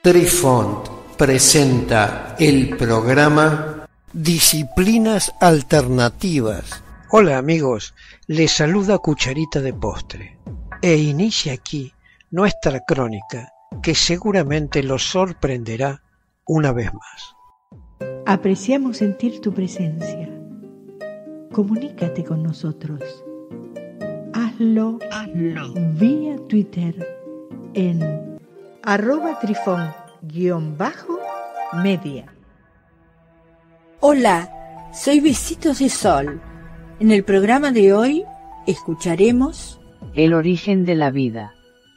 Trifont presenta el programa Disciplinas Alternativas. Hola amigos, les saluda Cucharita de Postre e inicia aquí nuestra crónica que seguramente los sorprenderá una vez más. Apreciamos sentir tu presencia. Comunícate con nosotros. Hazlo vía Twitter en @trifon_media. Hola, soy Besitos de Sol. En el programa de hoy escucharemos el origen de la vida.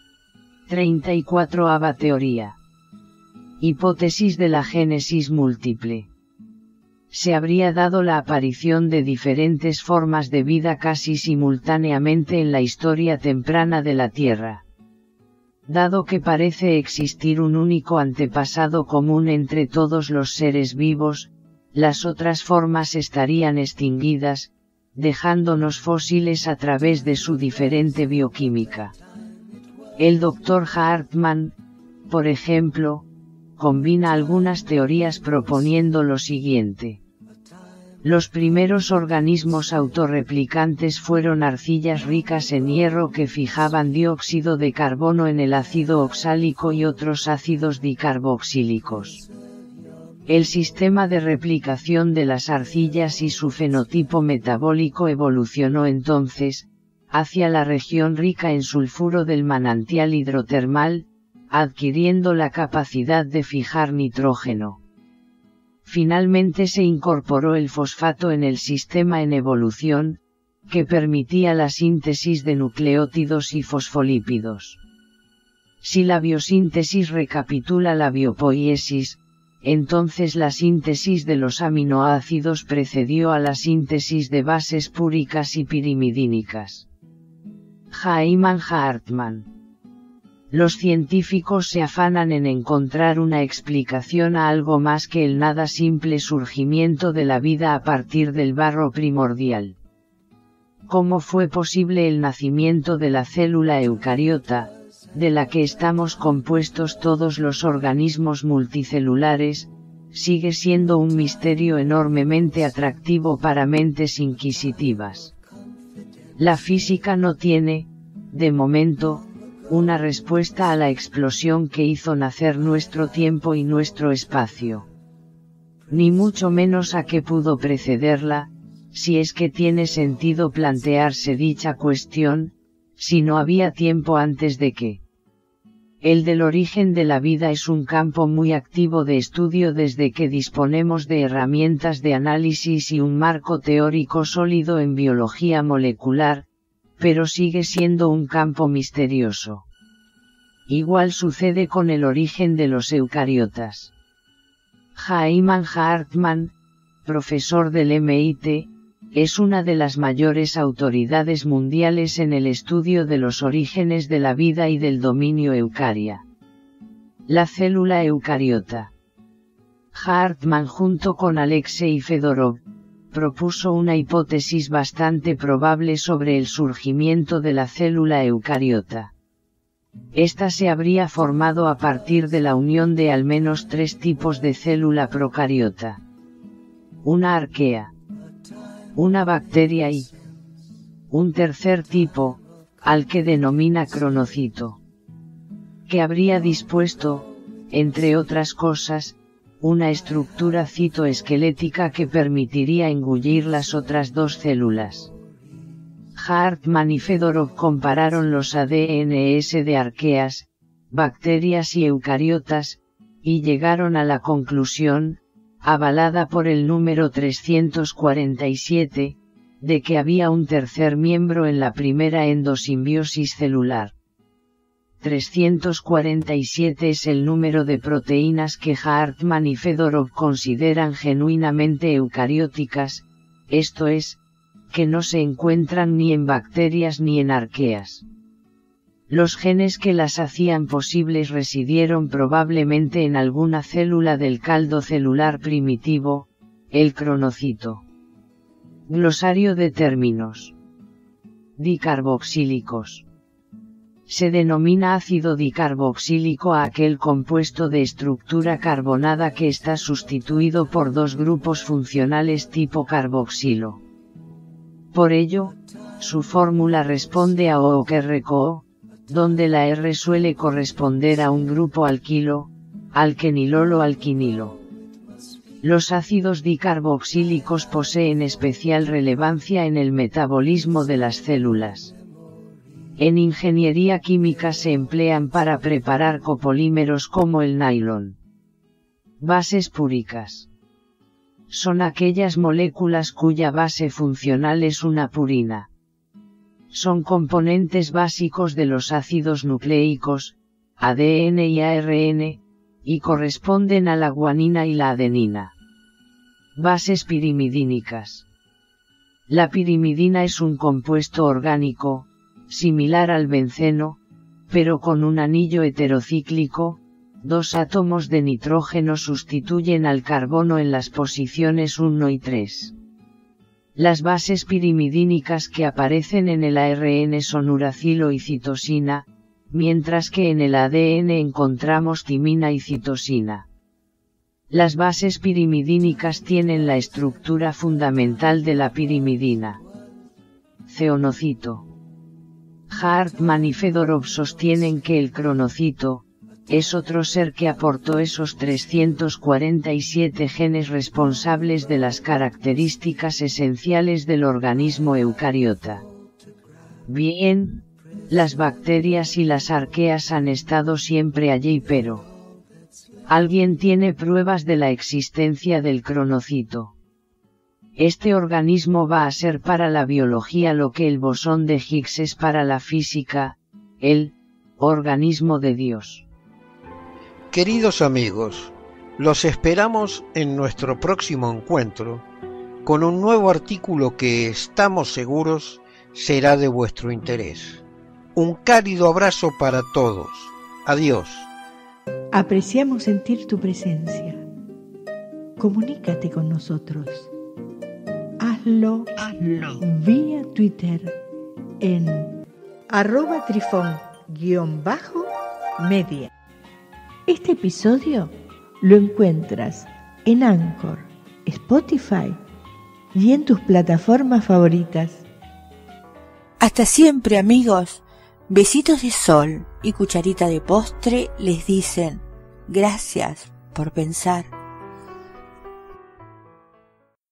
34ª teoría. Hipótesis de la génesis múltiple. Se habría dado la aparición de diferentes formas de vida casi simultáneamente en la historia temprana de la Tierra. Dado que parece existir un único antepasado común entre todos los seres vivos, las otras formas estarían extinguidas, dejándonos fósiles a través de su diferente bioquímica. El Dr. Hartmann, por ejemplo, combina algunas teorías proponiendo lo siguiente. Los primeros organismos autorreplicantes fueron arcillas ricas en hierro que fijaban dióxido de carbono en el ácido oxálico y otros ácidos dicarboxílicos. El sistema de replicación de las arcillas y su fenotipo metabólico evolucionó entonces, hacia la región rica en sulfuro del manantial hidrotermal, adquiriendo la capacidad de fijar nitrógeno. Finalmente se incorporó el fosfato en el sistema en evolución, que permitía la síntesis de nucleótidos y fosfolípidos. Si la biosíntesis recapitula la biopoiesis, entonces la síntesis de los aminoácidos precedió a la síntesis de bases púricas y pirimidínicas. Hyman Hartmann. Los científicos se afanan en encontrar una explicación a algo más que el nada simple surgimiento de la vida a partir del barro primordial. ¿Cómo fue posible el nacimiento de la célula eucariota, de la que estamos compuestos todos los organismos multicelulares? Sigue siendo un misterio enormemente atractivo para mentes inquisitivas. La física no tiene, de momento, una respuesta a la explosión que hizo nacer nuestro tiempo y nuestro espacio. Ni mucho menos a qué pudo precederla, si es que tiene sentido plantearse dicha cuestión, si no había tiempo antes de que. El del origen de la vida es un campo muy activo de estudio desde que disponemos de herramientas de análisis y un marco teórico sólido en biología molecular, pero sigue siendo un campo misterioso. Igual sucede con el origen de los eucariotas. Hyman Hartmann, profesor del MIT, es una de las mayores autoridades mundiales en el estudio de los orígenes de la vida y del dominio eucaria. La célula eucariota. Hartmann junto con Alexei Fedorov, propuso una hipótesis bastante probable sobre el surgimiento de la célula eucariota. Esta se habría formado a partir de la unión de al menos 3 tipos de célula procariota. Una arquea, una bacteria y un tercer tipo, al que denomina cronocito, que habría dispuesto, entre otras cosas, una estructura citoesquelética que permitiría engullir las otras 2 células. Hartmann y Fedorov compararon los ADNs de arqueas, bacterias y eucariotas, y llegaron a la conclusión, avalada por el número 347, de que había un tercer miembro en la primera endosimbiosis celular. 347 es el número de proteínas que Hartmann y Fedorov consideran genuinamente eucarióticas, esto es, que no se encuentran ni en bacterias ni en arqueas. Los genes que las hacían posibles residieron probablemente en alguna célula del caldo celular primitivo, el cronocito. Glosario de términos. Dicarboxílicos. Se denomina ácido dicarboxílico a aquel compuesto de estructura carbonada que está sustituido por dos grupos funcionales tipo carboxilo. Por ello, su fórmula responde a OOC-RCOO, donde la R suele corresponder a un grupo alquilo, alquenilol o alquinilo. Los ácidos dicarboxílicos poseen especial relevancia en el metabolismo de las células. En ingeniería química se emplean para preparar copolímeros como el nylon. Bases púricas. Son aquellas moléculas cuya base funcional es una purina. Son componentes básicos de los ácidos nucleicos, ADN y ARN, y corresponden a la guanina y la adenina. Bases pirimidínicas. La pirimidina es un compuesto orgánico, similar al benceno, pero con un anillo heterocíclico. Dos átomos de nitrógeno sustituyen al carbono en las posiciones 1 y 3. Las bases pirimidínicas que aparecen en el ARN son uracilo y citosina, mientras que en el ADN encontramos timina y citosina. Las bases pirimidínicas tienen la estructura fundamental de la pirimidina. Ceonocito. Hartmann y Fedorov sostienen que el cronocito es otro ser que aportó esos 347 genes responsables de las características esenciales del organismo eucariota. Bien, las bacterias y las arqueas han estado siempre allí, pero ¿alguien tiene pruebas de la existencia del cronocito? Este organismo va a ser para la biología lo que el bosón de Higgs es para la física, el organismo de Dios. Queridos amigos, los esperamos en nuestro próximo encuentro con un nuevo artículo que estamos seguros será de vuestro interés. Un cálido abrazo para todos. Adiós. Apreciamos sentir tu presencia. Comunícate con nosotros. Hazlo vía Twitter en @trifón_media. Este episodio lo encuentras en Anchor, Spotify y en tus plataformas favoritas. Hasta siempre, amigos. Besitos de sol y cucharita de postre les dicen gracias por pensar.